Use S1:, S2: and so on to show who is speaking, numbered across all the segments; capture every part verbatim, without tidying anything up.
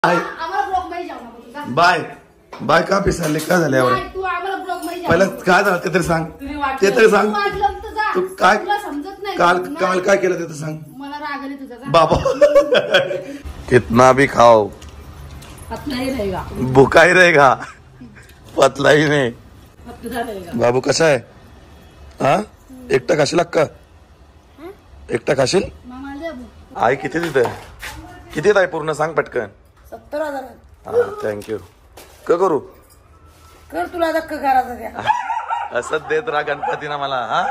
S1: Bye bye का पिसाले का झाले एवढं पहिलं काय झालं ते तरी सांग ते तरी सांग तू काय काल काल काय केलं ते तर सांग बाबा कितना भी खाओ
S2: पतला ही रहेगा
S1: भूखा ही रहेगा पतला ही नाही बाबू कसा आहे हा एकटा खाशील अक्का एकटा खाशील आई किती तिथे किती आहे पूर्ण सांग पटकन
S2: सत्तर हजार
S1: हा थँक्यू क करू
S2: कर तुला धक्का करायचा त्या
S1: असंच देत राहा गणपतीना मला हा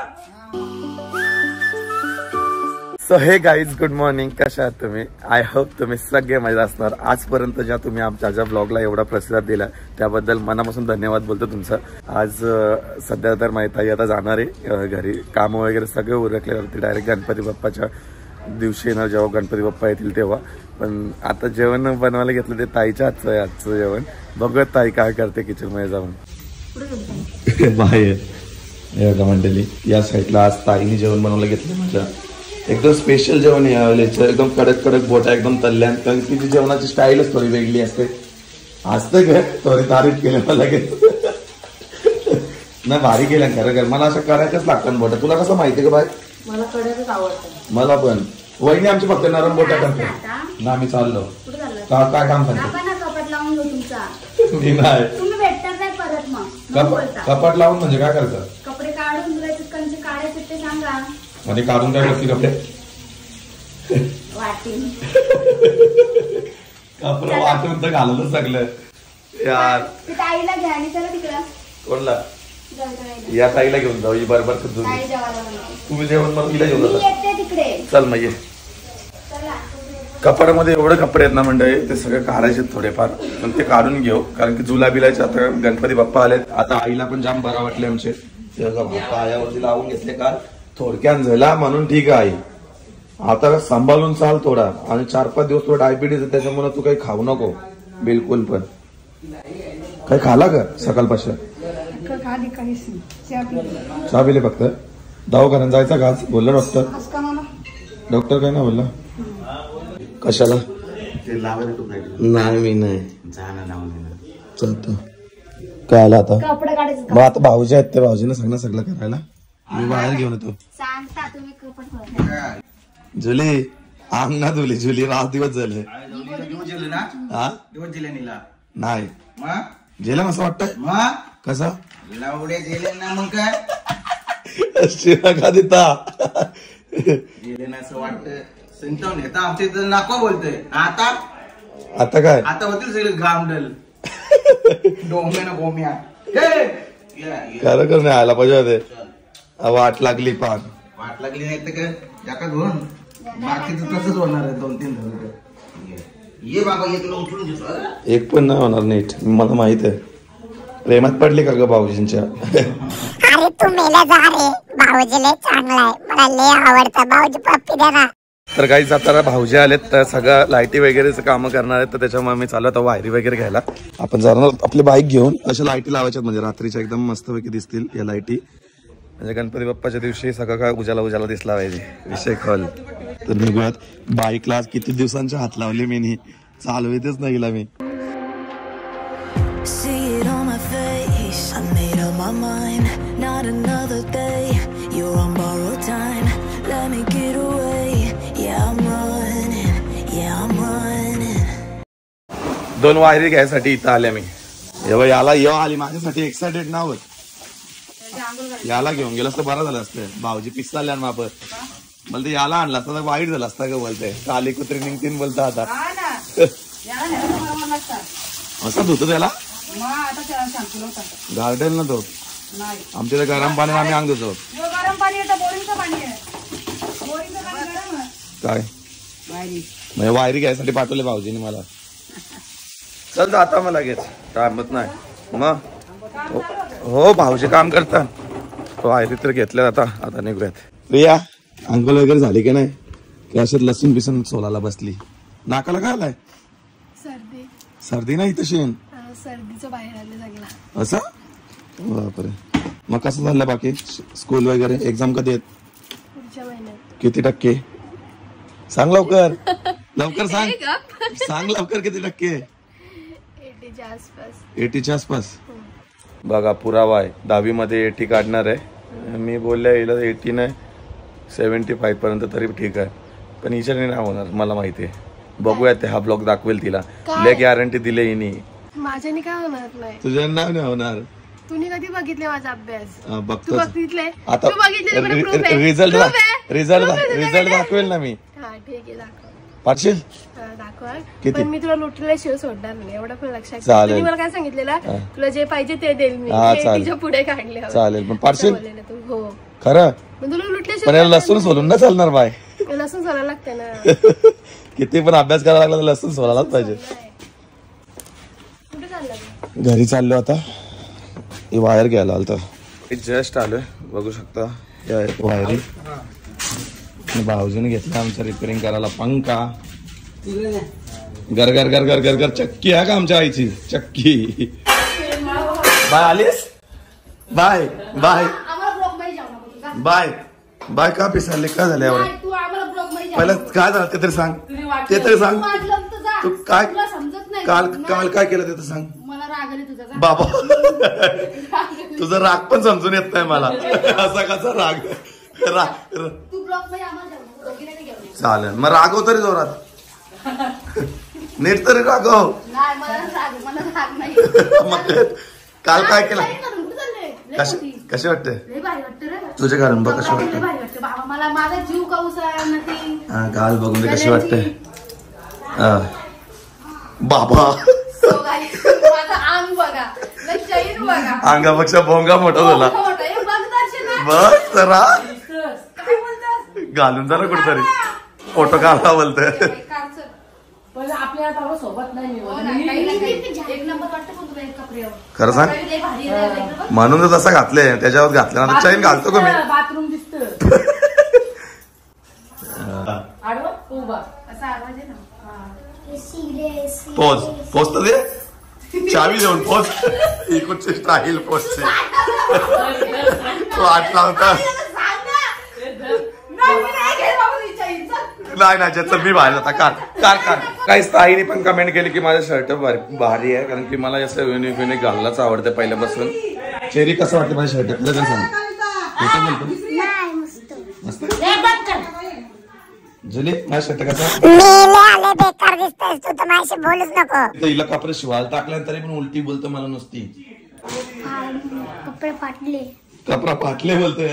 S1: सो हे गाईज गुड मॉर्निंग कशा आहात तुम्ही आय होप तुम्ही सगळे मजा असणार आजपर्यंत ज्या तुम्ही आमच्या ज्या ब्लॉगला एवढा प्रतिसाद दिला त्याबद्दल मनापासून धन्यवाद बोलतो तुमचं आज सध्या तर माहित आहे आता जाणार आहे घरी काम वगैरे सगळे उरकल्यावरती डायरेक्ट गणपती बाप्पाच्या दिवशी ना जेव्हा गणपती बाप्पा येतील तेव्हा पण आता जेवण बनवायला घेतलं ते ताईच्या हातचं आहे आजचं जेवण बघत ताई काय करते किचन मध्ये जाऊन बाहेर मंडळी या साईडला आज ताईने जेवण बनवायला घेतलं माझ्या एकदम स्पेशल जेवण यावेळेचं एकदम कडक कडक बोटा एकदम तल्ल्यान कारण तिची जेवणाची स्टाईलच थोडी वेगळी असते असते काय थोडी तारीफ केली मला लगेच नाही भारी केल्या खरं खरं मला असं करायचंच लागतं बोटा तुला कसं माहिती का बाय
S2: मला कडाकच आवडतं
S1: मला पण वहिनी आमची फक्त नरम बोटा करते ना आम्ही चाललो काय काम करतो मी नाही कपाट लावून म्हणजे काय करतात
S3: कपडे काढून काढायचे ते सांगा
S1: आणि काढून काय करते कपडे
S3: वाटून
S1: कपडे वाटून तर घालतच सगळं यार
S3: ताईला घ्या आणि चला तिकडं
S1: कोणला या ताईला घेऊन जाऊ ही बरोबर तुम्ही जेवण मग हिला घेऊन जाता
S3: तिकडे
S1: चल मग ये कपड्यामध्ये एवढे कपडे आहेत ना मंडळी ते सगळे काढायचे थोडेफार पण ते काढून घेऊ कारण की जुला बिलायचे आता गणपती बाप्पा आलेत आता आईला पण जाम बरा वाटले आमचे पायावरती लावून घेतले काल थोडक्यात झाला म्हणून ठीक आहे आता सांभाळून चाल थोडा आणि चार पाच दिवस थोडा डायबिटीज आहे त्याच्यामुळे तू काही खाऊ नको बिलकुल पण काही खाला का सकाळपासून चहा पिले फक्त दवाखान्यात जायचा का बोलला डॉक्टर डॉक्टर काय ना बोलला कशाला नाही मी नाही चालतं काय आला आता मग आता भाऊजी आहेत ते भाऊजीने सांगणं सगळं करायला मी बाहेर घेऊन येतो जुली आम ना जुली जुली रात दिवस झाले नाही जेला असं वाटतंय कसा
S4: मग काय
S1: शिरा का देता
S4: असं वाटतं सिंटम येतं आमच्या इथं नाको बोलतोय आता
S1: आता काय
S4: आता होतील सगळे गामडल डोम्या ना गोम्या
S1: खरं कर नाही आला पाहिजे होते वाट लागली पान
S4: वाट लागली नाही तर काय जाका घेऊन बाकीचं तसंच होणार आहे दोन तीन धरून ये बाबा एक उचलून घेतो
S1: एक पण नाही होणार नीट मला माहित आहे प्रेमात पडली का ग भाऊजींच्या
S5: अरे तू मेला जा रे भाऊजी लय चांगला आहे मला लय आवडतं भाऊजी पप्पी दे ना
S1: तर काही जाताना भाऊजी आलेत तर सगळं लाईटी वगैरेचं काम करणार आहेत तर त्याच्यामुळे मी चालू आता वायरी वगैरे घ्यायला आपण जाणार आपली बाईक घेऊन अशा लाईटी लावायच्यात म्हणजे रात्रीच्या एकदम मस्तपैकी दिसतील या लाईटी म्हणजे गणपती बाप्पाच्या दिवशी सगळं काय उजाला उजाला दिसला पाहिजे विषय खोल तर निघूयात बाईकला आज किती दिवसांच्या हात लावले मी चालवेतच नाही मी
S6: my mind, not another day. You're on borrowed time. Let me get away. Yeah, I'm running. Yeah, I'm running.
S1: दोन वायरी घ्यायसाठी इथं आल्या मी एवढं याला येऊ आली माझ्यासाठी एक्साइटेड ना होत याला घेऊन गेलं असतं बरं झालं असतं भाऊजी पिस्ता आल्या मापत मला ते याला आणला असता तर वाईट झालं असतं का बोलते काली कुत्री निघतीन बोलता आता असं होतं त्याला गार्डन ना तो आमच्या गरम पाणी आम्ही अंग देतो काय म्हणजे वायरी घ्यायसाठी पाठवले भाऊजीने मला चल आता मला लगेच टाइमच नाही मग हो भाऊजी काम करतात वायरी तर घेतल्या आता आता निघूयात प्रिया अंकल वगैरे झाली की नाही की अशात लसूण बिसून सोलाला बसली नाकाला काय आलाय
S3: सर्दी
S1: सर्दी नाही तशी
S3: सर्दीचं बाहेर आले सगळं
S1: असं बापरे मग कसं झालं बाकी स्कूल वगैरे एक्झाम कधी आहेत
S3: पुढच्या महिन्यात
S1: किती टक्के सांग लवकर लवकर सांग सांग लवकर किती टक्के?
S3: एटीच्या आसपास.
S1: एटीच्या आसपास. बघा पुरावा आहे, दहावी मध्ये एटी काढणार आहे. मी बोलले हिला एटी नाही सेव्हन्टी फाईव्ह पर्यंत तरी ठीक आहे, पण हिच्याने नाही होणार मला माहिती आहे. बघूया ते हा ब्लॉग दाखवेल तिला. ले गॅरंटी दिले हिनी.
S3: माझ्याने काय होणार नाही.
S1: तुझ्या नाव नाही होणार.
S3: तुम्ही कधी बघितले माझा अभ्यास?
S1: बघतो
S3: बघितले
S1: आता. रिझल्ट रिझल्ट रिझल्ट दाखवेल ना मी.
S3: हा ठीक आहे दाखव.
S1: पाचशे
S3: दाखवा.
S1: किती?
S3: पण मी तुला लुटल्याशिवाय सोडणार नाही एवढं पण लक्षात.
S1: चालेल.
S3: तुम्ही मला काय सांगितलेलं, तुला जे पाहिजे ते देईल मी.
S1: हा, चालेल.
S3: तिच्या पुढे काढले.
S1: चालेल पण पाचशे
S3: हो
S1: खरं.
S3: पण तुला
S1: पण
S3: लुटल्याशिवाय
S1: याला लसूण सोलून ना चालणार बाय.
S3: लसूण सोलायला लागते ना.
S1: किती पण अभ्यास करायला लागला तर लसूण सोलायलाच पाहिजे.
S3: कुठे चाललं?
S1: घरी चाललो आता. हे वायर घ्यायला आलतो. जस्ट आलोय बघू शकता वायरी. भाऊजीने घेतला आमच्या रिपेअरिंग करायला पंखा. घर घर घर घर घर घर चक्की आहे का आमच्या आईची चक्की. बाय आलीस. Bye bye bye bye. का पिसाले का झाले एवढं? पहिलं काय झालं ते तरी सांग. ते तरी सांग. तू काय काल काल काय केलं ते तर सांग. बाबा तुझा राग पण समजून येत नाही मला. असा कसा राग राग. चालेल मग रागव तरी जोरात. नीट तरी रागव. मग काल काय केलं? कशी कशी वाटते तुझ्या घरून? बघ कशी वाटते.
S3: मला माझा जीव का
S1: हा काल बघून कशी वाटते. बाबा अंगापेक्षा भोंगा मोठा झाला. बस जरा घालून जा ना कुठेतरी. फोटो काढला बोलतोय. खरं सांग म्हणून तर तसं घातले त्याच्यावर घातलं ना चैन घालतो का मी.
S2: बाथरूम दिसत
S1: पोच पोच तर दे चावी देऊन पोच. इकडची स्टाईल पोचते. तो आठ लावता नाही ना ज्याचं मी बाहेर जाता कार कार कार. काही ताईने पण कमेंट केली की माझं शर्ट भारी आहे कारण की मला असं युनिक युनिक घाललाच आवडतं पहिल्यापासून. चेरी कसं वाटतं माझ्या शर्ट तुला काय सांग. जुली माझा शर्ट कसा?
S5: बेकार दिसतोय तू तर माझ्याशी बोलूच नको.
S1: हिला कपडे शिवायला टाकल्या तरी पण उलटी बोलतो मला नुसती.
S3: कपडे फाटले.
S1: कपडा फाटले बोलतोय.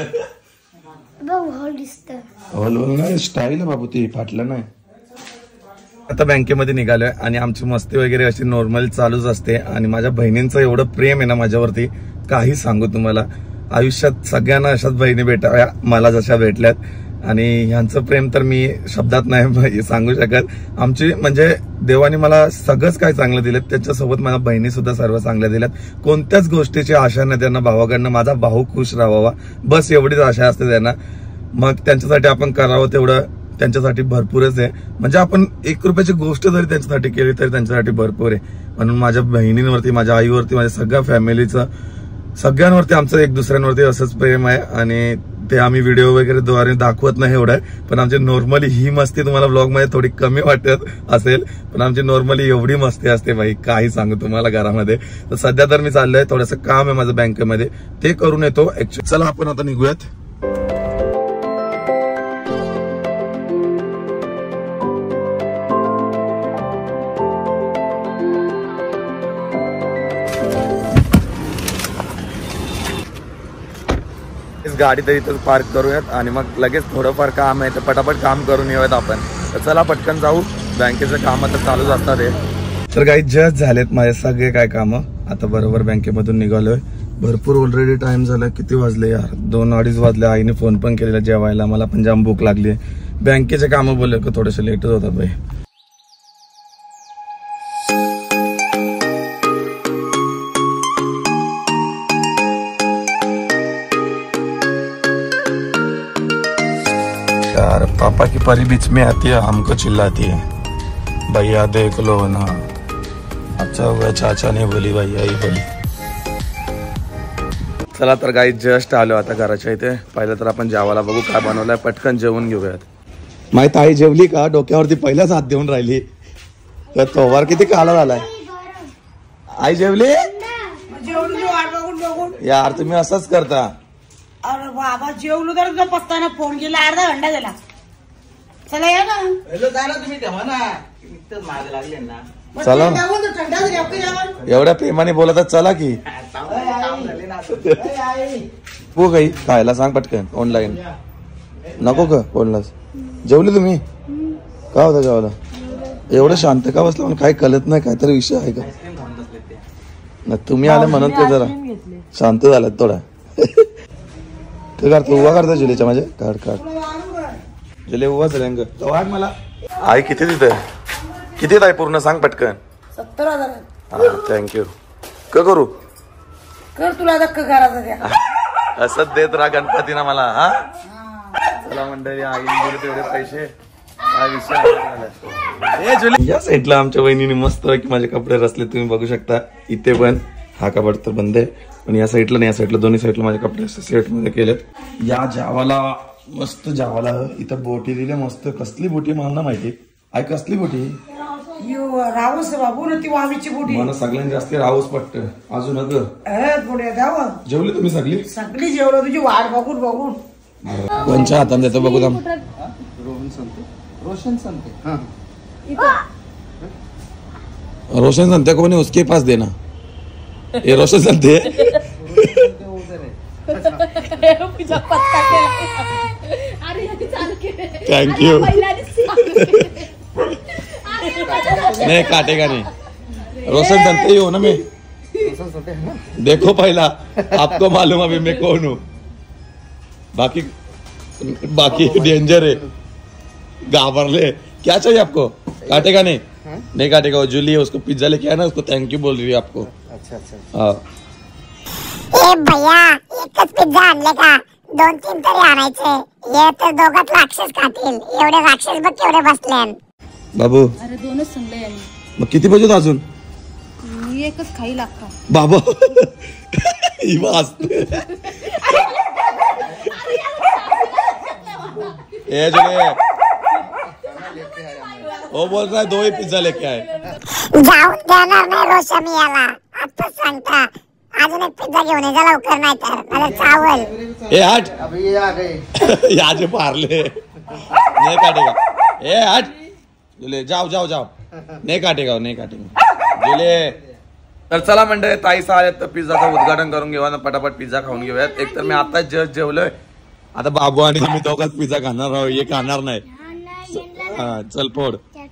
S1: स्टाईल बाबू ती फाटलं नाही. आता बँकेमध्ये निघालोय आणि आमची मस्ती वगैरे अशी नॉर्मल चालूच असते. आणि माझ्या बहिणींचं एवढं प्रेम आहे ना माझ्यावरती काही सांगू तुम्हाला. आयुष्यात सगळ्यांना अशाच बहिणी भेटाव्या मला जशा भेटल्यात. आणि ह्यांचं प्रेम तर मी शब्दात नाही सांगू शकत. आमची म्हणजे देवाने मला सगळंच काय चांगलं दिलं त्याच्यासोबत माझ्या बहिणी सुद्धा सर्व चांगल्या दिल्यात. कोणत्याच गोष्टीची आशा नाही त्यांना भावाकडनं. माझा भाऊ खुश राहावा बस एवढीच आशा असते त्यांना. मग त्यांच्यासाठी आपण करावं तेवढं त्यांच्यासाठी भरपूरच आहे. म्हणजे आपण एक रुपयाची गोष्ट जरी त्यांच्यासाठी केली तरी त्यांच्यासाठी भरपूर आहे. म्हणून माझ्या बहिणींवरती माझ्या आईवरती माझ्या सगळ्या फॅमिलीचं सगळ्यांवरती आमचं एक दुसऱ्यांवरती असंच प्रेम आहे. आणि ते आम्ही व्हिडिओ वगैरे द्वारे दाखवत नाही एवढं. पण आमची नॉर्मली ही मस्ती तुम्हाला ब्लॉग मध्ये थोडी कमी वाटत असेल पण आमची नॉर्मली एवढी मस्ती असते भाई काही सांगू तुम्हाला घरामध्ये. तर सध्या तर मी चाललोय थोडंसं काम आहे माझं बँकेमध्ये ते करून येतो ऍक्च्युअली. चला आपण आता निघूयात. गाडी तर इथं पार्क करूयात आणि मग लगेच थोडंफार काम आहे तर पटापट काम करून येऊयात आपण. तर चला पटकन जाऊ. बँकेचं काम आता चालूच असतात हे. तर काही जस्ट झालेत माझे सगळे काय कामं. आता बरोबर बँकेमधून निघालोय. भरपूर ऑलरेडी टाइम झाला. किती वाजले यार? दोन अडीच वाजले. आईने फोन पण केलेला जेवायला. मला पण जाम भूक लागली. बँकेचे कामं बोलले की थोडेसे लेटच होतात भाई. यार पापा की परी बीच में आती है हमको चिल्लाती है भैया देख लो ना. अच्छा हुआ चाचा ने बोली भैया ही बोली. चला तर गाई जस्ट आलो आता घराच्या इथे. पहिलं तर आपण जेवायला बघू काय बनवलंय. पटकन जेवून घेऊयात. माहित आई जेवली का? डोक्यावरती पहिलाच हात देऊन राहिली. तर तोवार किती काला झालाय. आई जेवली
S2: जेवलो वाट बघून बघून.
S1: यार तुम्ही असंच करता.
S2: अरे बाबा जेवलो तर तुझा पत्ताना फोन केला अर्धा घंटा झाला. चला या ना.
S4: हॅलो जा ना तुम्ही तेव्हा ना इतकंच मागे लागले ना.
S1: चला ना.
S2: थंडा झाली आपली जेवण.
S1: एवढ्या प्रेमाने बोलत चला की
S4: काम झाले ना.
S1: हो काही खायला सांग पटकन ऑनलाईन. नको का फोनला? जेवली तुम्ही? का होता जेवायला? एवढं शांत का बसलं? मला काही कळत नाही. काहीतरी विषय आहे का? ना तुम्ही आले म्हणून ते जरा शांत झालं थोडा. काय करतो? उभा करता जुलीच्या माझ्या? काढ काढ जुले उभाच रंग वाट मला. आई किती तिथे किती आहे पूर्ण सांग पटकन.
S2: सत्तर हजार.
S1: हा थँक्यू. का करू?
S2: कर तुला धक्का घराचा द्या.
S1: असंच देत राहा गणपतीना मला. हा चला मंडळी आईने दिले तेवढे पैसे. काय विषय. ए जुली या साईडला आमच्या वहिनीने मस्त की माझे कपडे रचले तुम्ही बघू शकता. इथे पण हा कपाट तर बंद आहे पण या साईडला नाही या साईडला दोन्ही साईडला माझे कपडे सेट मध्ये केलेत. या जावाला मस्त जावाला इथं बोटी दिली मस्त. कसली बोटी मला ना माहिती. आई कसली बोटी?
S2: रावस बाबू ना ती वामीची बोटी.
S1: मला सगळ्यांनी जास्त रावूस पटत. अजून अगं
S2: पुढे जाव.
S1: जेवली तुम्ही सगळी?
S2: सगळी जेवलो तुझी वाट बघून बघून.
S1: कोणच्या हातात देतो बघू थांब.
S4: रोहन संते रोशन संते हाँ
S1: रोशन संते को नहीं उसके पास देना. ये रोशन संते थैंक यू. नहीं काटेगा नहीं. रोशन संते ही हो ना. मैं
S4: रोशन संते है ना.
S1: देखो पहला आपको मालूम अभी मैं कौन हूँ. बाकी बाकी डेंजर है. घाबरले. क्या चाहिए आपको? काटेगा नहीं? नहीं काटेगा. वो जूली है उसको पिज्जा लेके आया ना उसको थैंक यू बोल रही है आपको.
S4: अच्छा अच्छा.
S1: हाँ
S5: ए भैया एकच पिझ्झा आणले का? दोन तीन तरी आणायचे. हे तर दोघात राक्षस खातील. एवढे राक्षस बघ केवढे बसले.
S1: बाबू
S3: अरे दोनच संगले आहे.
S1: मग किती पाहिजे अजून?
S3: मी एकच खाई लागता.
S1: बाबा ही वाजते. ए जुले वो बोल रहा है दो ही पिज्जा लेके आए.
S5: जाऊन देणार नाही रोशमी याला. आताच सांगता. अजून एक पिझ्झा घेऊन ये जा लवकर नाही तर मला चावल.
S1: ए हट.
S4: अभी ये आ गए.
S1: याचे पारले नहीं काटेगा. ए हट जुले जाओ जाओ जाओ. नहीं काटेगा नहीं काटेगा जुले. तर चला मंडळी ताईसा आल्यात तर पिझ्झाचं उद्घाटन करून घेऊया ना पटापट पिझ्झा खाऊन घेऊयात. एक तर मी आता जस्ट जेवलोय. आता बाबू आणि मी दोघांच पिझ्झा खाणार आहोत. हे खाणार नाही. हा चल फोड.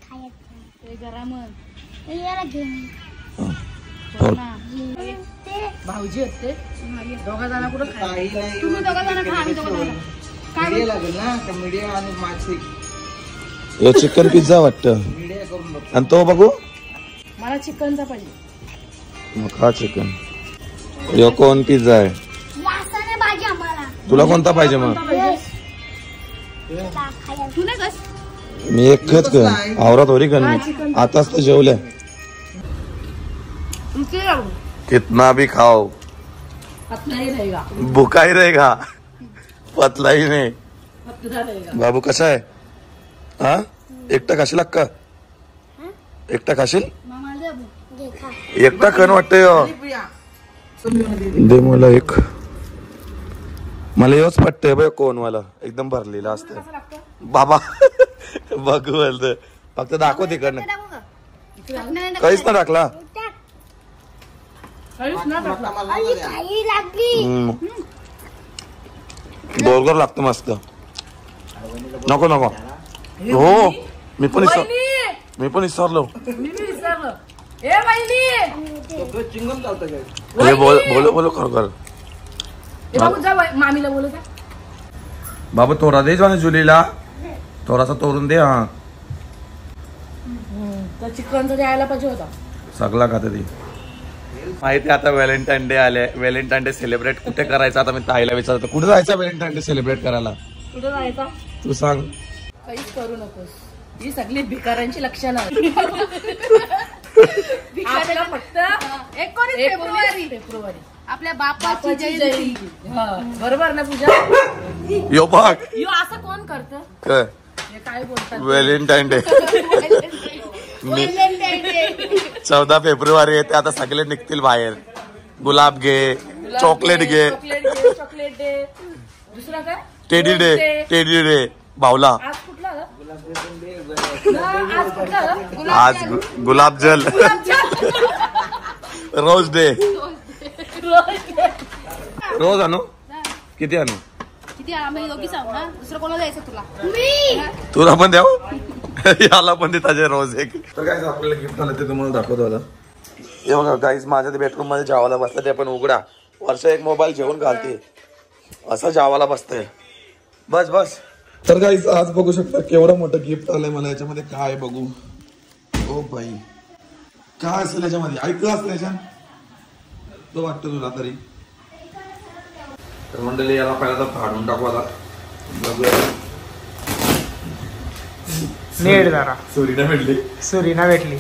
S3: भाऊजी होते दोघा जण कुठं खायला. तुम्ही दोघा जण खा आम्ही दोघा जण. काय
S4: मीडिया लागेल ना. तर मीडिया आणि माछी
S1: यो चिकन पिझ्झा वाटतं.
S4: मीडिया करून बघ.
S1: आणि तो बघू
S3: मला चिकनचा पाहिजे.
S1: मग खा चिकन. यो कोण पिझ्झा आहे?
S5: भाजी आम्हाला.
S1: तुला कोणता पाहिजे मग?
S3: तू नाही कस
S1: मी एकच कर आवरात होरी कर मी आताच तर जेवल्या. कितना भी खाओ
S2: पतला ही रहेगा.
S1: भूखा ही रहेगा पतला ही नाही. बाबू कसा आहे? हा एकटा खाशील अक्का? एकटा खाशील? एकटा कन वाटतंय. दे मला एक. मला योच पटतंय बघ कोण मला एकदम भरलेला असतं. बाबा बघू बोलत फक्त दाखव तिकडनं. काहीच ना टाकला. बर्गर लागतं मस्त. नको नको. हो मी पण मी पण विसरलो.
S4: चिंगम चालतं काय.
S1: हे बोल बोलो बोलो खरोखर.
S3: मामीला बोलू का?
S1: बाबा तोरा दे जाणे जुलीला. थोडासा तोरून दे. हा
S2: तर चिकनचा द्यायला पाहिजे होता.
S1: सगळा खाते ती माहिती. आता व्हॅलेंटाईन डे आले. व्हॅलेंटाईन डे सेलिब्रेट कुठे करायचं आता मी ताईला विचारतो. कुठे जायचं व्हॅलेंटाईन डे सेलिब्रेट करायला?
S2: कुठं जायचा?
S1: तू सांग.
S2: काहीच करू नकोस. ही सगळी भिकाऱ्यांची लक्षणं. आपलं फक्त
S3: एकोणीस फेब्रुवारी
S2: फेब्रुवारी
S3: आपल्या बापाची जयंती.
S2: बरोबर ना पूजा?
S1: यो बघ
S2: यो असं कोण करतं?
S1: काय
S3: हे काय बोलतात
S1: व्हॅलेंटाईन डे चौदा फेब्रुवारी येते आता सगळे निघतील बाहेर. गुलाब घे, चॉकलेट घे,
S3: चॉकलेट डे, दुसरा काय
S1: टेडी डे, टेडी डे भावला.
S3: आज कुठला आज कुठला
S1: आज गुलाब जल, रोज डे. रोज आणू किती आणू?
S3: किती आम्ही दोघी सांगू ना, दुसरं कोणाला द्यायचं तुला? मी
S1: तुला पण द्याव, याला पण दे ताजे रोज एक. तर गाईज आपल्याला गिफ्ट आलं ते तुम्हाला दाखवतो आता. हे बघा गाईज माझ्या ते बेडरूम मध्ये जेवायला बसलं ते पण उघडा. वर्षा एक मोबाईल जेवून घालते असं जेवायला बसतंय. बस बस. तर गाईज आज बघू शकता केवढं मोठं गिफ्ट आलंय मला. याच्यामध्ये काय बघू? ओ बाई काय असेल याच्यामध्ये? ऐकलं असेल याच्यात तो वाटतं तुला तरी. तर मंडळी याला पहिला तर फाडून टाकू आता. बघूया
S7: नेट जरा
S1: सुरीना भेटली.
S7: सुरीना भेटली.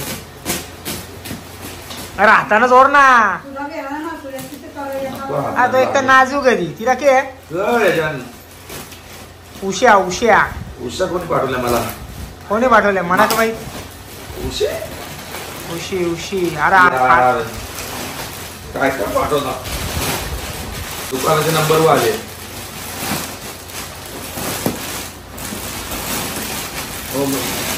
S7: अरे हातानं जोर ना. आता एक तर नाजूक आहे ती. तिला के उश्या उश्या
S1: उषा कोणी पाठवल्या मला?
S7: कोणी पाठवले म्हणा का माहित?
S1: उशी
S7: उशी उशी. अरे आ-
S1: काय काय पाठवला? दुकानाचे नंबर आले. हो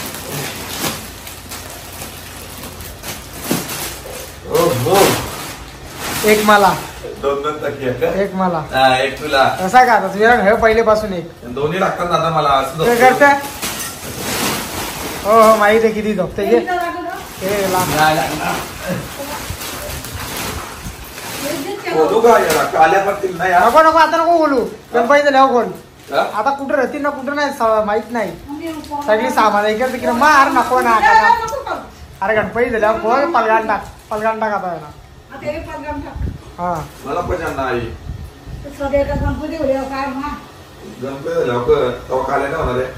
S1: हो.
S7: एक मला
S1: दोन दोन तकिया का?
S7: एक मला
S1: हा, एक तुला.
S7: कसा का आता तुझ्या हे पहिलेपासून एक
S1: दोन्ही लागतात दादा मला. असं
S7: काय
S1: नको.
S7: करते? हो हो माहित आहे किती झोपते. हे लांब.
S1: नाही लागणार. बोलू का याला? काल्या पडतील नाही हा?
S7: नको नको आता नको बोलू. गणपती झाल्यावर बोल.
S1: हा?
S7: आता कुठं राहतील ना कुठं नाही सा- माहित नाही. सगळी सामान इकडे तिकडे मार नको ना. अरे गणपती झाल्यावर बोल. पलगान टाक पलगान टाक आता याला. हा
S1: मला पण नाही.
S2: गणपती काय
S1: गणपती झाल्यावर कर. तेव्हा काल्या नाही होणार आहे.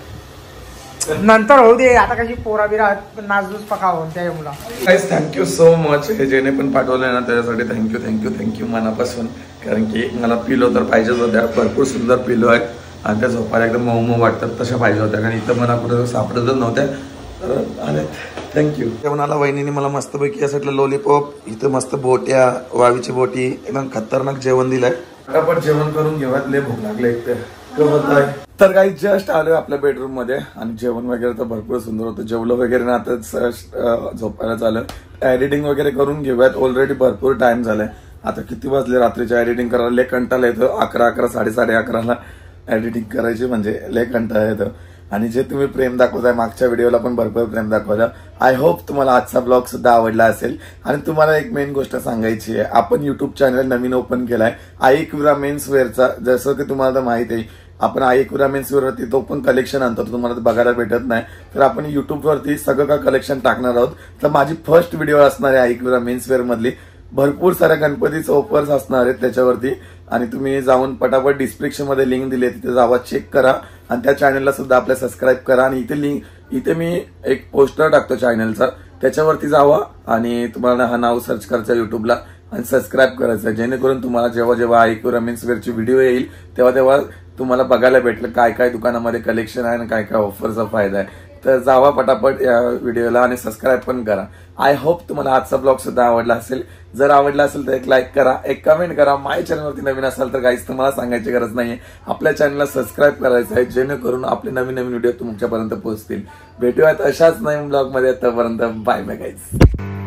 S7: नंतर होऊ दे. आता कशी पोरा बिरा नाचदूस पकावून त्या मुला.
S1: Guys thank you so much. हे जेने पण पाठवलंय ना त्याच्यासाठी थँक्यू थँक्यू थँक्यू मनापासून. कारण की मला पिलो तर पाहिजेच होत्या. भरपूर सुंदर पिलो आहेत आणि त्या झोपायला एकदम मऊ मऊ वाटतात तशा पाहिजे होत्या. कारण इथं मला कुठं सापडतच नव्हत्या. तर आले थँक्यू. जेवणाला वहिनीने मला मस्तपैकी यासाठी लॉलीपॉप, इथं मस्त बोट्या, वावीची बोटी, एकदम खतरनाक जेवण दिलंय. फटाफट जेवण करून घेऊयात. लय भूक लागले एक तर. तर काही जस्ट आलोय आपल्या बेडरूम मध्ये आणि जेवण वगैरे तर भरपूर सुंदर होतं. जेवलं वगैरे ना आता झोपायला चालू. एडिटिंग वगैरे करून घेऊयात. ऑलरेडी भरपूर टाइम झालाय. आता किती वाजले रात्रीच्या एडिटिंग करायला? लय कंटाळा येतो. अकरा अकरा साडे साडे अकराला एडिटिंग करायची म्हणजे लय कंटाळा येतो. आणि जे तुम्ही प्रेम दाखवताय मागच्या व्हिडिओला पण भरपूर प्रेम दाखवलं. आय होप तुम्हाला आजचा ब्लॉग सुद्धा आवडला असेल. आणि तुम्हाला एक मेन गोष्ट सांगायची आहे. आपण युट्यूब चॅनल नवीन ओपन केलाय आईकुरा मेन्स वेअरचा. जसं की तुम्हाला तर माहित आहे आपण आईकुरा मेन्स वेअरवरती तो पण कलेक्शन आणतो. तुम्हाला तर बघायला भेटत नाही. तर आपण युट्यूबवरती सगळं का कलेक्शन टाकणार आहोत. तर माझी फर्स्ट व्हिडिओ असणार आहे आईकुरा मेन्स वेअर मधली. भरपूर साऱ्या गणपतीचे ऑफर्स असणार आहेत त्याच्यावरती. आणि तुम्ही जाऊन पटापट डिस्क्रिप्शन मध्ये लिंक दिली तिथे जावा, चेक करा आणि त्या चॅनलला सुद्धा आपल्या सबस्क्राईब करा. आणि इथे लिंक इथे मी एक पोस्टर टाकतो चॅनलचा, त्याच्यावरती जावा आणि तुम्हाला हा नाव सर्च करायचा युट्यूबला आणि सबस्क्राईब करायचं. जेणेकरून तुम्हाला जेव्हा जेव्हा आईकुरा मेन्स वेअरची व्हिडिओ येईल तेव्हा तेव्हा तुम्हाला बघायला भेटलं काय काय दुकानामध्ये कलेक्शन आहे आणि काय काय ऑफरचा फायदा आहे. तर जावा पटापट या व्हिडिओला आणि सबस्क्राईब पण करा. आय होप तुम्हाला आजचा ब्लॉग सुद्धा आवडला असेल. जर आवडला असेल तर एक लाईक करा, एक कमेंट करा. माझ्या चॅनलवरती नवीन असाल तर गाईज तुम्हाला सांगायची गरज नाहीये, आपल्या चॅनलला सबस्क्राईब करायचं आहे जेणेकरून आपले नवीन नवीन व्हिडिओ तुमच्यापर्यंत पोहोचतील. भेटूयात अशाच नवीन ब्लॉग मध्ये. आतापर्यंत बाय बाय गाईज.